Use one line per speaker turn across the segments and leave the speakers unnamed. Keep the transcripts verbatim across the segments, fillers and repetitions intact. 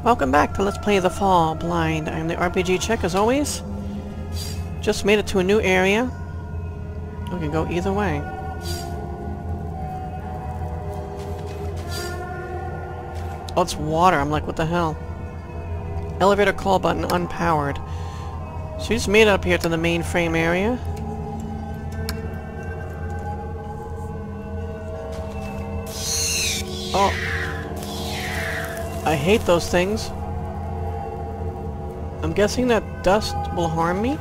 Welcome back to Let's Play The Fall Blind. I'm the R P G Chick as always. Just made it to a new area. We can go either way. Oh, it's water. I'm like, what the hell? Elevator call button unpowered. So we just made it up here to the mainframe area. Oh. I hate those things. I'm guessing that dust will harm me?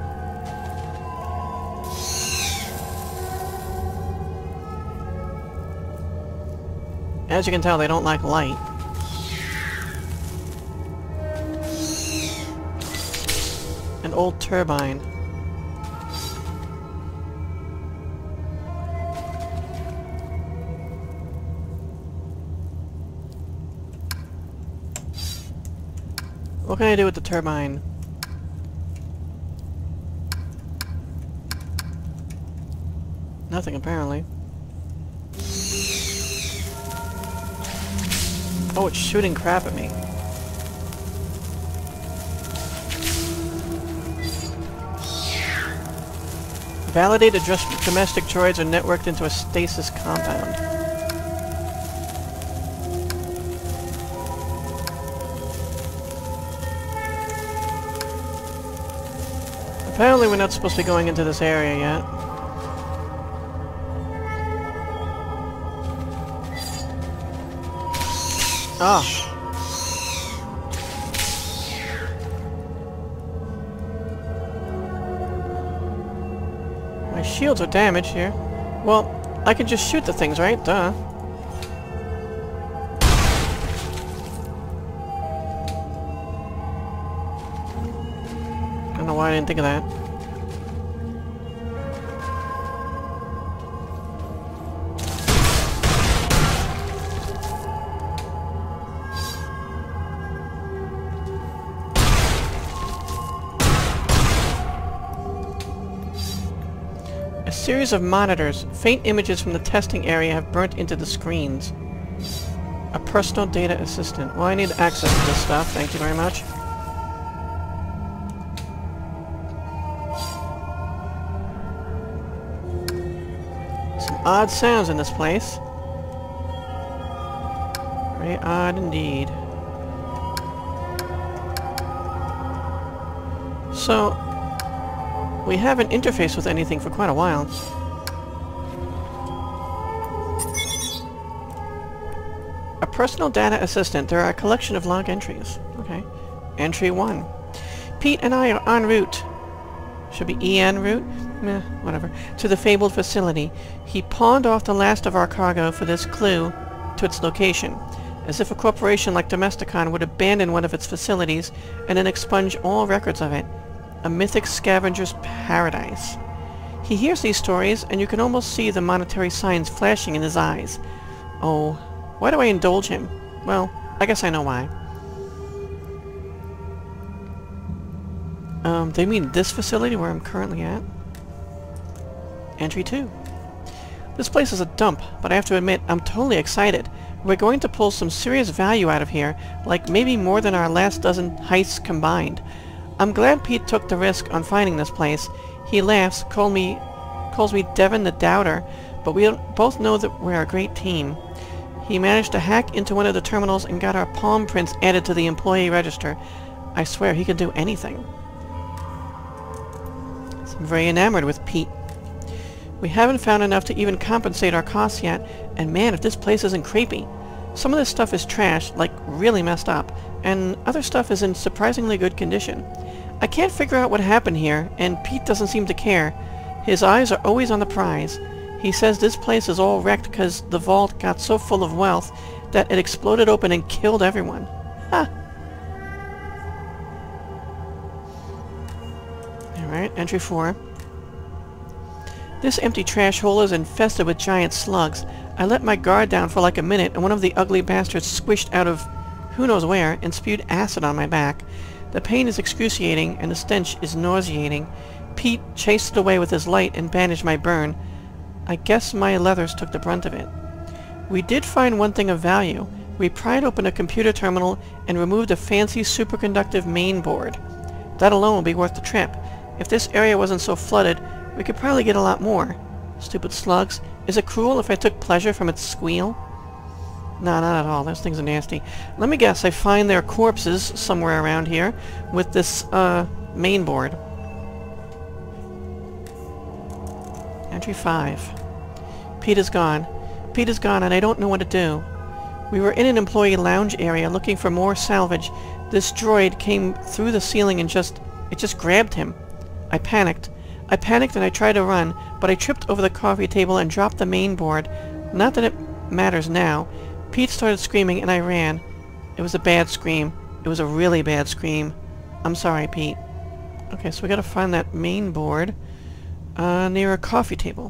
As you can tell, they don't like light. An old turbine. What can I do with the turbine? Nothing, apparently. Oh, it's shooting crap at me. Validated domestic droids are networked into a stasis compound. Apparently we're not supposed to be going into this area yet. Ah. My shields are damaged here. Well, I can just shoot the things, right? Duh. I don't know why I didn't think of that. A series of monitors. Faint images from the testing area have burnt into the screens. A personal data assistant. Well, I need access to this stuff. Thank you very much. Odd sounds in this place. Very odd indeed. So, we haven't interfaced with anything for quite a while. A personal data assistant. There are a collection of log entries. Okay. Entry one. Pete and I are en route. Should be E N route? Meh, whatever. To the fabled facility. He pawned off the last of our cargo for this clue to its location, as if a corporation like Domesticon would abandon one of its facilities and then expunge all records of it. A mythic scavenger's paradise. He hears these stories, and you can almost see the monetary signs flashing in his eyes. Oh, why do I indulge him? Well, I guess I know why. Um, they mean this facility where I'm currently at? Entry two. This place is a dump, but I have to admit, I'm totally excited. We're going to pull some serious value out of here, like maybe more than our last dozen heists combined. I'm glad Pete took the risk on finding this place. He laughs, call me, calls me Devin the Doubter, but we both know that we're a great team. He managed to hack into one of the terminals and got our palm prints added to the employee register. I swear he can do anything. I'm very enamored with Pete. We haven't found enough to even compensate our costs yet, and man, if this place isn't creepy. Some of this stuff is trash, like really messed up, and other stuff is in surprisingly good condition. I can't figure out what happened here, and Pete doesn't seem to care. His eyes are always on the prize. He says this place is all wrecked because the vault got so full of wealth that it exploded open and killed everyone. Ha! Alright, entry four. This empty trash hole is infested with giant slugs. I let my guard down for like a minute, and one of the ugly bastards squished out of who knows where and spewed acid on my back. The pain is excruciating, and the stench is nauseating. Pete chased it away with his light and bandaged my burn. I guess my leathers took the brunt of it. We did find one thing of value. We pried open a computer terminal and removed a fancy superconductive main board. That alone will be worth the trip. If this area wasn't so flooded, we could probably get a lot more. Stupid slugs. Is it cruel if I took pleasure from its squeal? No, not at all. Those things are nasty. Let me guess, I find their corpses somewhere around here with this, uh, main board. Entry five. Pete is gone. Pete is gone and I don't know what to do. We were in an employee lounge area looking for more salvage. This droid came through the ceiling and just... it just grabbed him. I panicked. I panicked and I tried to run, but I tripped over the coffee table and dropped the main board. Not that it matters now. Pete started screaming and I ran. It was a bad scream. It was a really bad scream. I'm sorry, Pete. Okay, so we gotta find that main board uh, near a coffee table.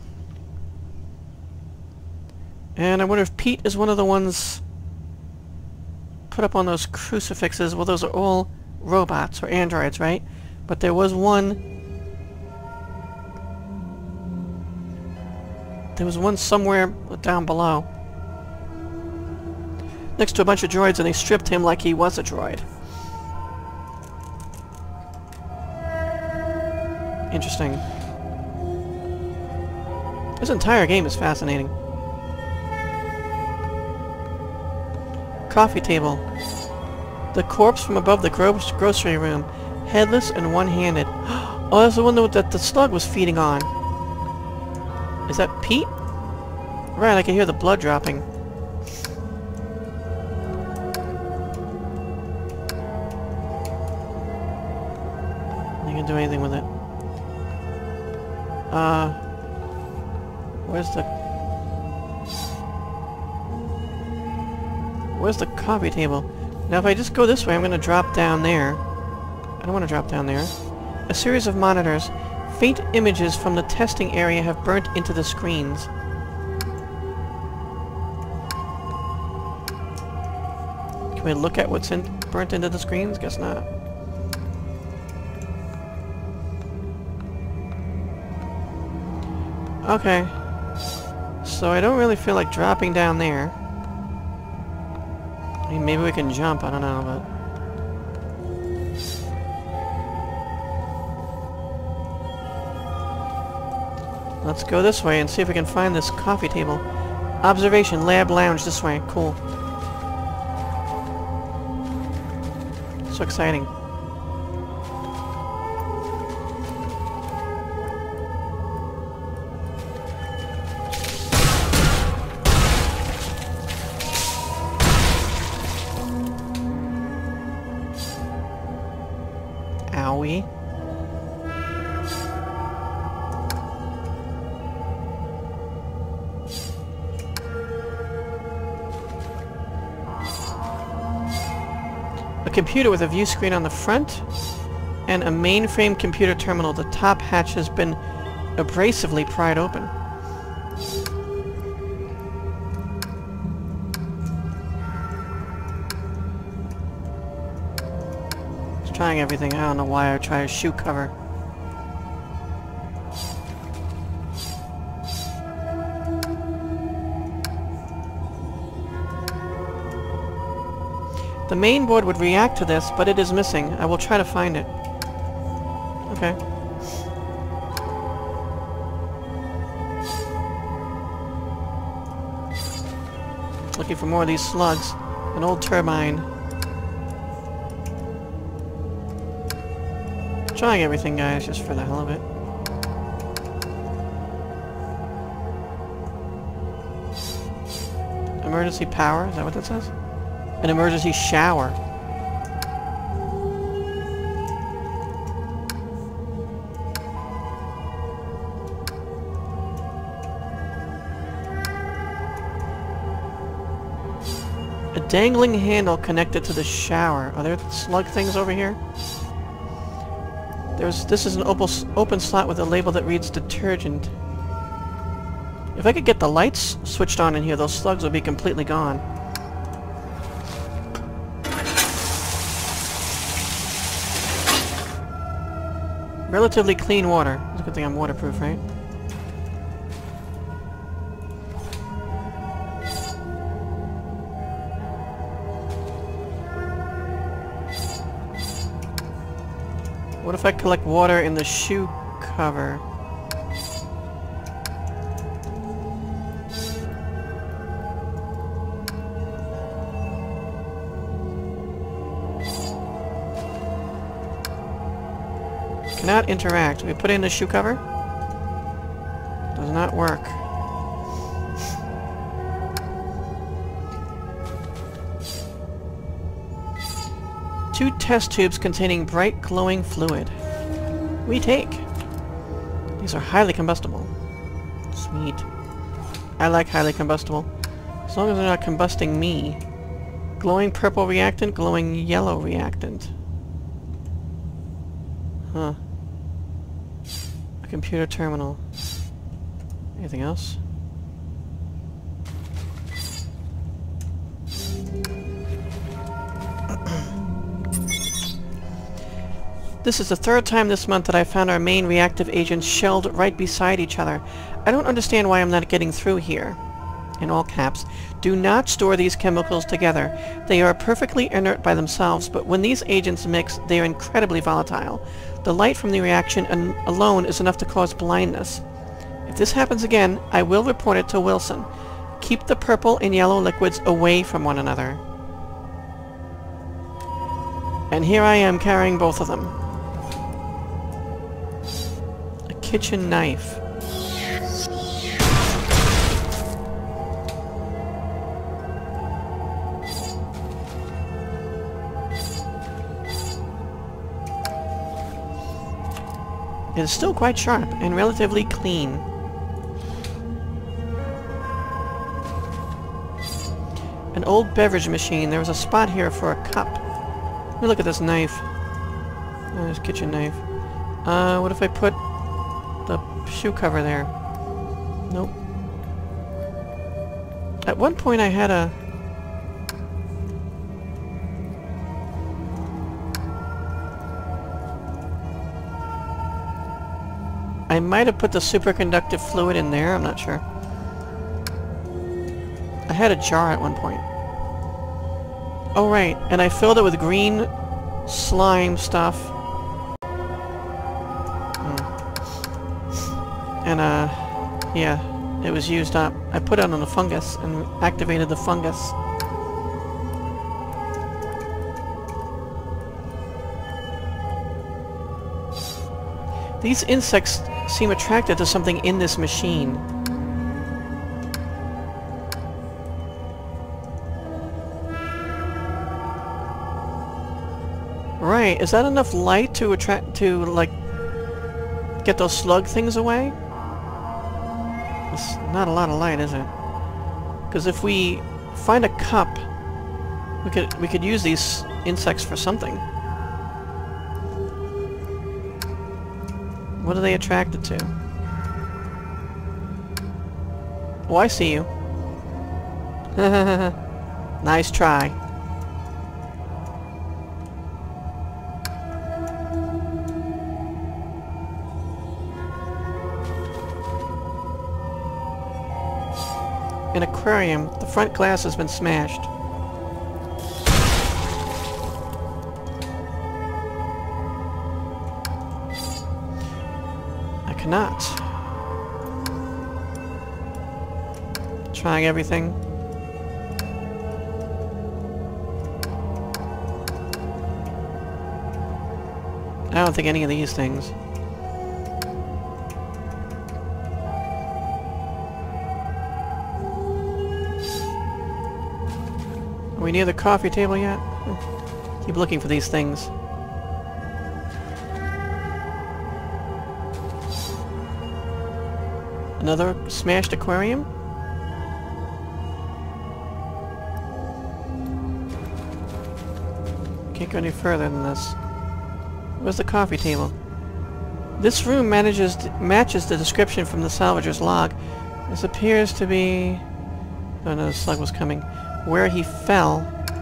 And I wonder if Pete is one of the ones put up on those crucifixes. Well, those are all robots or androids, right? But there was one... There was one somewhere down below. Next to a bunch of droids, and they stripped him like he was a droid. Interesting. This entire game is fascinating. Coffee table. The corpse from above the gro grocery room. Headless and one-handed. Oh, that's the one that the slug was feeding on. Is that Pete? Right, I can hear the blood dropping. You can do anything with it. Uh... Where's the... Where's the coffee table? Now if I just go this way, I'm gonna drop down there. I don't want to drop down there. A series of monitors. Faint images from the testing area have burnt into the screens. Can we look at what's in burnt into the screens? Guess not. Okay. So I don't really feel like dropping down there. I mean, maybe we can jump, I don't know, but... Let's go this way and see if we can find this coffee table. Observation, lab lounge, this way. Cool. So exciting. Owie. A computer with a view screen on the front and a mainframe computer terminal. The top hatch has been abrasively pried open. Just trying everything. I don't know why I try a shoe cover. The main board would react to this, but it is missing. I will try to find it. Okay. Looking for more of these slugs. An old turbine. Trying everything, guys, just for the hell of it. Emergency power? Is that what that says? An emergency shower. A dangling handle connected to the shower. Are there slug things over here? There's. This is an open, open slot with a label that reads detergent. If I could get the lights switched on in here, those slugs would be completely gone. Relatively clean water. It's a good thing I'm waterproof, right? What if I collect water in the shoe cover? Cannot interact. We put it in the shoe cover? Does not work. Two test tubes containing bright glowing fluid. We take. These are highly combustible. Sweet. I like highly combustible. As long as they're not combusting me. Glowing purple reactant, glowing yellow reactant. Huh. A computer terminal. Anything else? This is the third time this month that I found our main reactive agents shelled right beside each other. I don't understand why I'm not getting through here. In all caps. Do not store these chemicals together. They are perfectly inert by themselves, but when these agents mix, they are incredibly volatile. The light from the reaction an alone is enough to cause blindness. If this happens again, I will report it to Wilson. Keep the purple and yellow liquids away from one another. And here I am carrying both of them. A kitchen knife. It is still quite sharp and relatively clean. An old beverage machine. There was a spot here for a cup. Let me look at this knife. Oh, there's a kitchen knife. Uh, what if I put the shoe cover there? Nope. At one point I had a... I might have put the superconductive fluid in there, I'm not sure. I had a jar at one point. Oh right, and I filled it with green slime stuff. Hmm. And uh, yeah, it was used up. I put it on the fungus and activated the fungus. These insects seem attracted to something in this machine. Right, is that enough light to attract, to, like, get those slug things away? It's not a lot of light, is it? Because if we find a cup, we could, we could use these insects for something. What are they attracted to? Oh, I see you. Nice try. An aquarium. The front glass has been smashed. Cannot. Trying everything. I don't think any of these things. Are we near the coffee table yet? Keep looking for these things. Another smashed aquarium? Can't go any further than this. Where's the coffee table? This room manages matches the description from the salvager's log. This appears to be... Oh no, the slug was coming. Where he fell.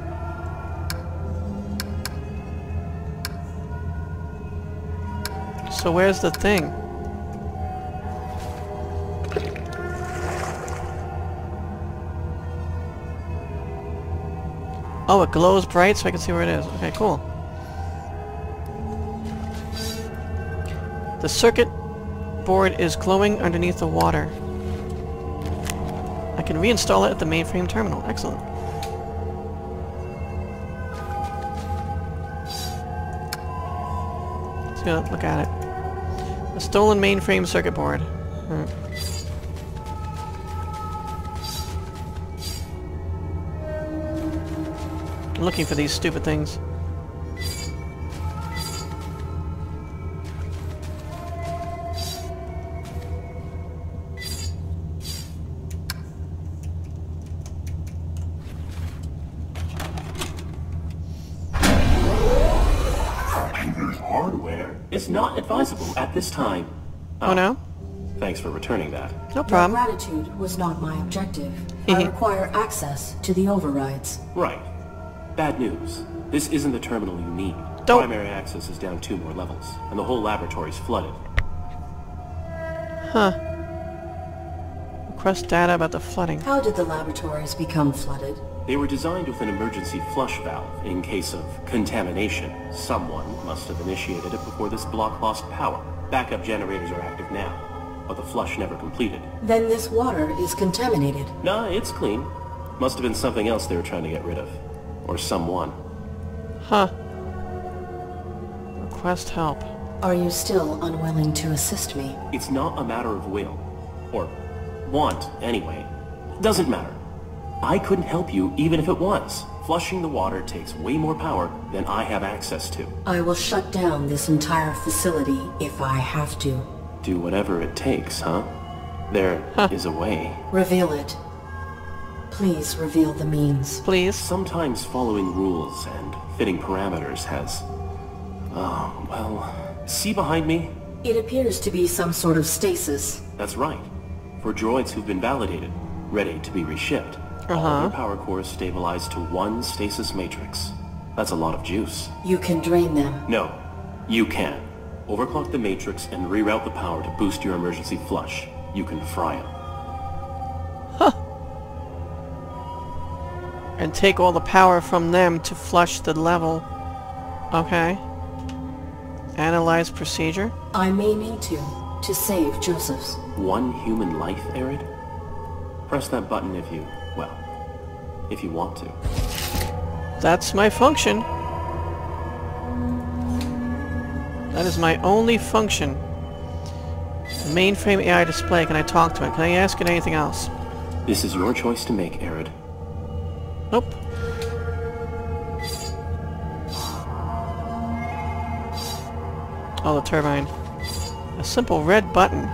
So where's the thing? Oh, it glows bright so I can see where it is. Okay, cool. The circuit board is glowing underneath the water. I can reinstall it at the mainframe terminal. Excellent. Let's go look at it. A stolen mainframe circuit board. Hmm. I'm looking for these stupid things.
Hardware is not advisable at this time.
Oh, oh no?
Thanks for returning that.
No problem.
Your gratitude was not my objective. I require access to the overrides.
Right. Bad news. This isn't the terminal you need.
Don't.
Primary access is down two more levels, and the whole laboratory's flooded.
Huh. Request data about the flooding.
How did the laboratories become flooded?
They were designed with an emergency flush valve in case of contamination. Someone must have initiated it before this block lost power. Backup generators are active now, but the flush never completed.
Then this water is contaminated.
Nah, it's clean. Must have been something else they were trying to get rid of. Or someone.
Huh. Request help.
Are you still unwilling to assist me?
It's not a matter of will. Or want, anyway. Doesn't matter. I couldn't help you even if it was. Flushing the water takes way more power than I have access to.
I will shut down this entire facility if I have to.
Do whatever it takes, huh? There
huh.
is a way.
Reveal it. Please reveal the means.
Please.
Sometimes following rules and fitting parameters has... Oh, well... See behind me?
It appears to be some sort of stasis.
That's right. For droids who've been validated, ready to be reshipped.
Uh-huh.
All their power cores stabilized to one stasis matrix. That's a lot of juice.
You can drain them.
No, you can. Overclock the matrix and reroute the power to boost your emergency flush. You can fry them.
Huh. And take all the power from them to flush the level. Okay. Analyze procedure?
I may need to, to save Joseph's.
One human life, Arid? Press that button if you... well, if you want to.
That's my function. That is my only function. Mainframe A I display. Can I talk to it? Can I ask it anything else?
This is your choice to make, Arid.
Nope. Oh, the turbine. A simple red button.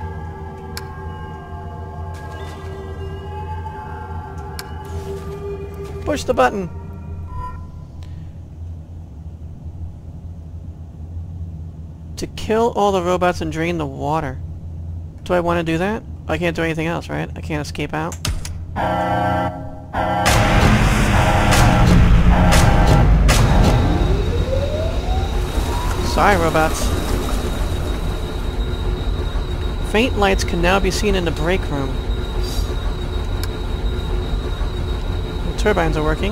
Push the button. To kill all the robots and drain the water. Do I want to do that? I can't do anything else, right? I can't escape out. Sorry, robots. Faint lights can now be seen in the break room. The turbines are working.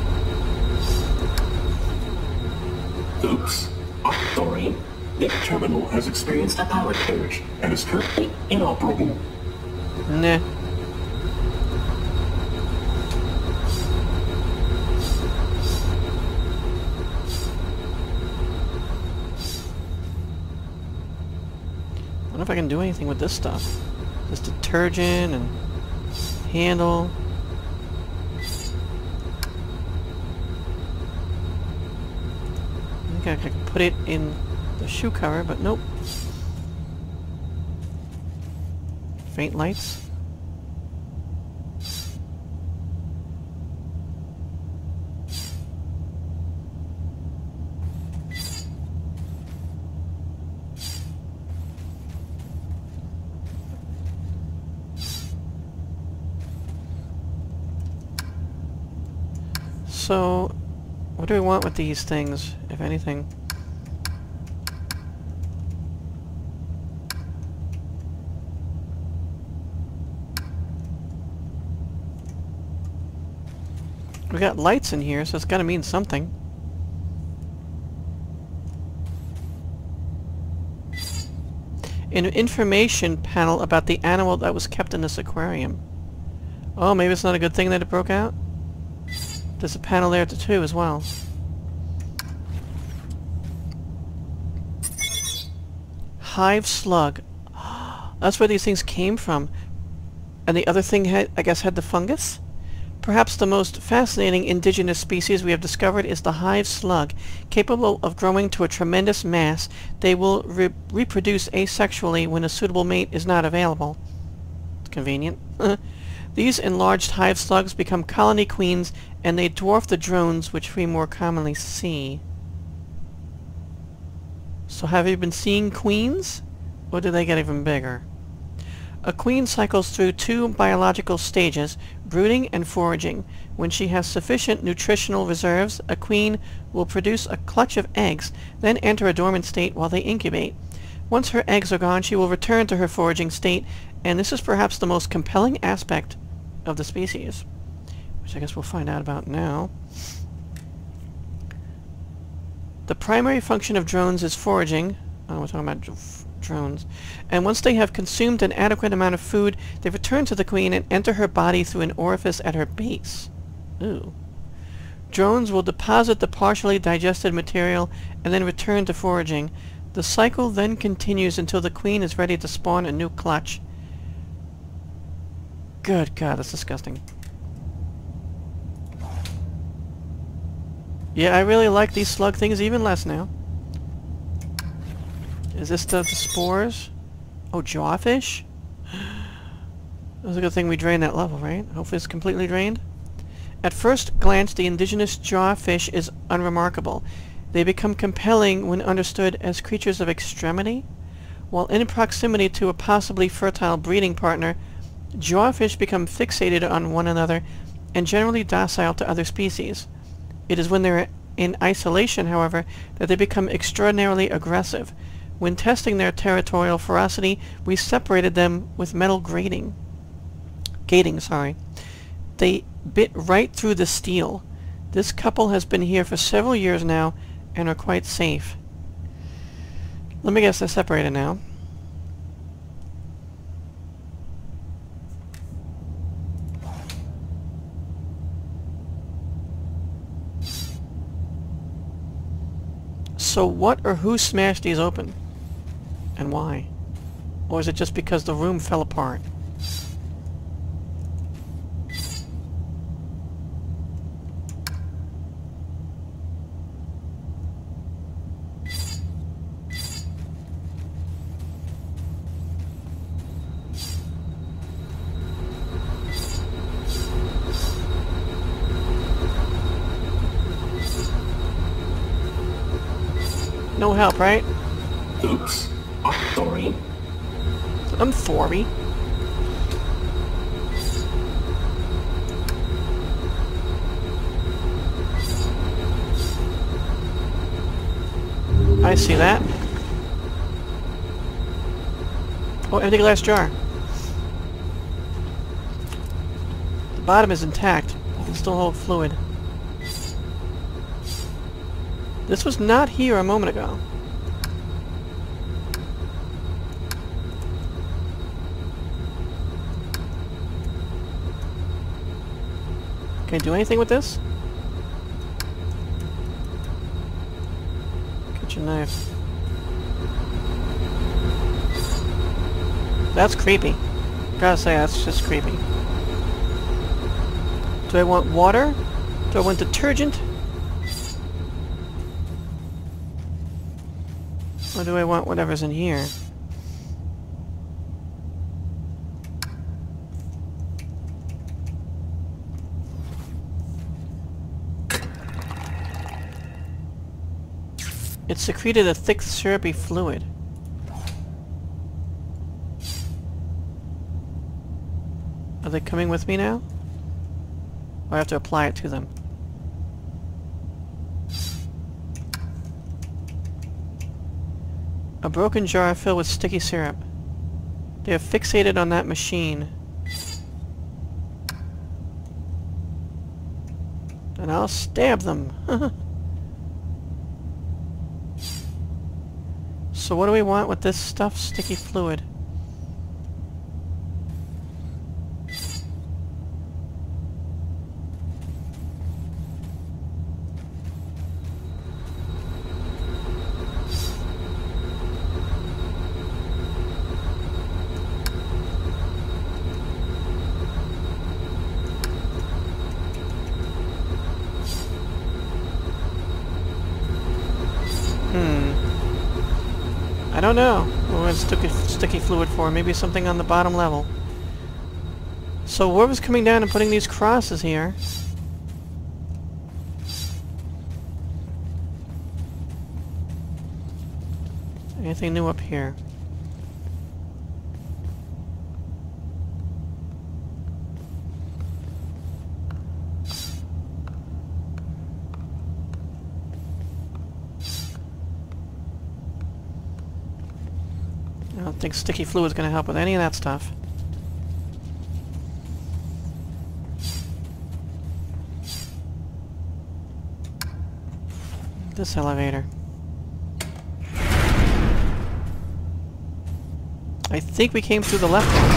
Oops. I'm sorry. The terminal has experienced a power surge and is currently inoperable.
Nah. I wonder if I can do anything with this stuff. This detergent and handle. I think I could put it in the shoe cover, but nope. Faint lights. So, what do we want with these things, if anything? We got lights in here, so it's gotta mean something. an information panel about the animal that was kept in this aquarium. Oh, maybe it's not a good thing that it broke out? There's a panel there too as well. Hive slug. That's where these things came from. And the other thing, had, I guess, had the fungus? Perhaps the most fascinating indigenous species we have discovered is the hive slug. Capable of growing to a tremendous mass, they will re reproduce asexually when a suitable mate is not available. It's convenient. These enlarged hive slugs become colony queens, and they dwarf the drones which we more commonly see. So have you been seeing queens? Or do they get even bigger? A queen cycles through two biological stages, brooding and foraging. When she has sufficient nutritional reserves, a queen will produce a clutch of eggs, then enter a dormant state while they incubate. Once her eggs are gone, she will return to her foraging state, and this is perhaps the most compelling aspect of the species, which I guess we'll find out about now. The primary function of drones is foraging. Oh, we're talking about dr drones. And once they have consumed an adequate amount of food, they return to the queen and enter her body through an orifice at her base. Ooh. Drones will deposit the partially digested material and then return to foraging. The cycle then continues until the queen is ready to spawn a new clutch. Good God, that's disgusting. Yeah, I really like these slug things even less now. Is this the, the spores? Oh, jawfish? That was a good thing we drained that level, right? Hopefully it's completely drained. At first glance, the indigenous jawfish is unremarkable. They become compelling when understood as creatures of extremity. While in proximity to a possibly fertile breeding partner, jawfish become fixated on one another and generally docile to other species. It is when they're in isolation, however, that they become extraordinarily aggressive. When testing their territorial ferocity, we separated them with metal grating. Gating, sorry. They bit right through the steel. This couple has been here for several years now and are quite safe. Let me guess, they're separated now. So what or who smashed these open? And why? Or is it just because the room fell apart? No help, right?
Oops. I'm sorry.
I'm sorry. I see that. Oh, empty glass jar. The bottom is intact. You can still hold fluid. This was not here a moment ago. Can I do anything with this? Kitchen knife. That's creepy. Gotta say, that's just creepy. Do I want water? Do I want detergent? Or do I want whatever's in here? It secreted a thick, syrupy fluid. Are they coming with me now? Or I have to apply it to them? A broken jar filled with sticky syrup. They are fixated on that machine. And I'll stab them. So what do we want with this stuff? Sticky fluid. I don't know what sticky, sticky fluid for. Maybe something on the bottom level. So whoever's coming down and putting these crosses here... Anything new up here? I don't think sticky fluid is going to help with any of that stuff. This elevator. I think we came through the left one.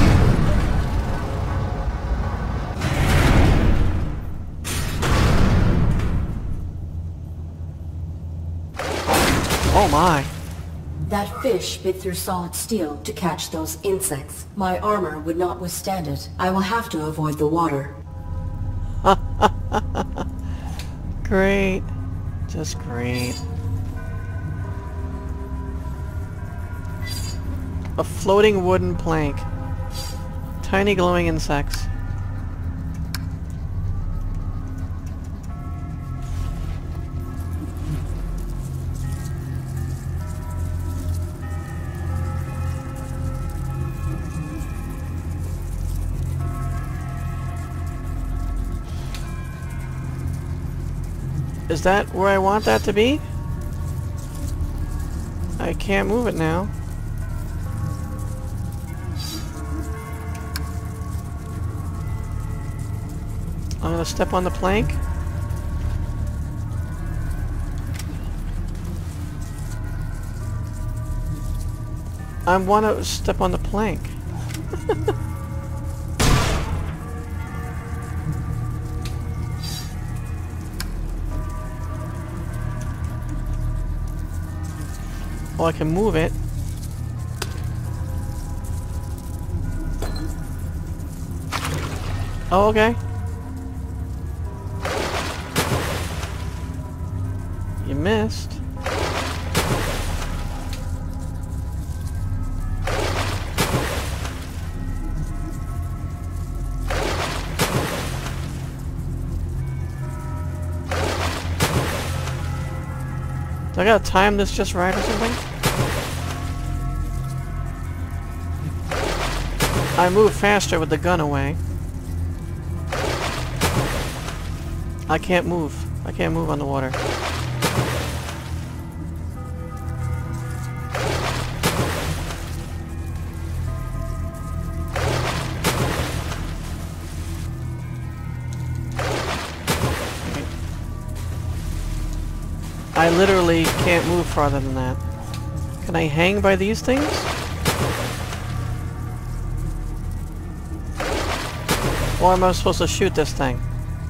Oh my!
That fish bit through solid steel to catch those insects. My armor would not withstand it. I will have to avoid the water.
Great. Just great. A floating wooden plank. Tiny glowing insects. Is that where I want that to be? I can't move it now. I'm gonna step on the plank. I want to step on the plank. Oh, I can move it. Oh, okay. You missed. Do I gotta time this just right or something? I move faster with the gun away. I can't move. I can't move on the water. I literally can't move farther than that. Can I hang by these things? Or am I supposed to shoot this thing?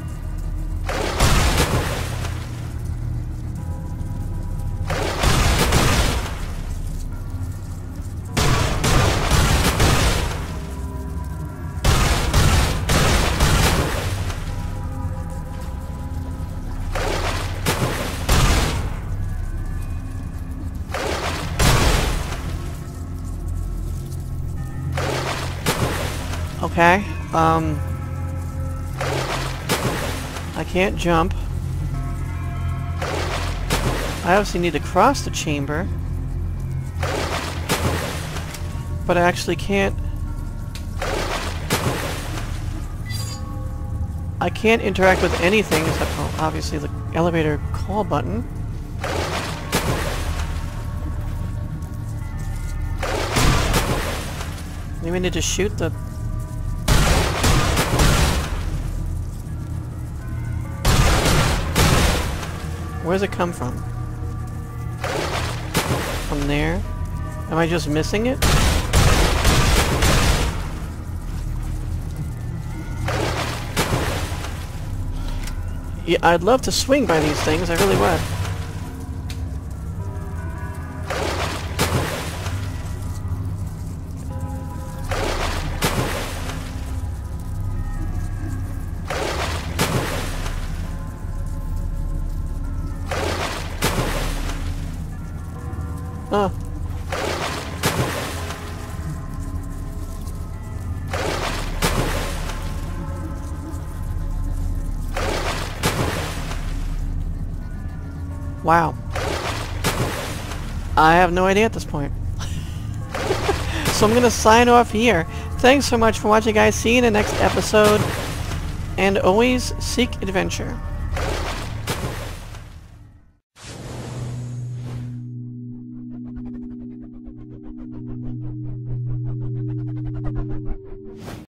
Okay, um... I can't jump. I obviously need to cross the chamber. But I actually can't... I can't interact with anything except for, obviously, the elevator call button. Maybe I need to shoot the... Where does it come from? From there? Am I just missing it? Yeah, I'd love to swing by these things, I really would. Oh. Wow. I have no idea at this point. So I'm gonna sign off here. Thanks so much for watching, guys. See you in the next episode. And always seek adventure.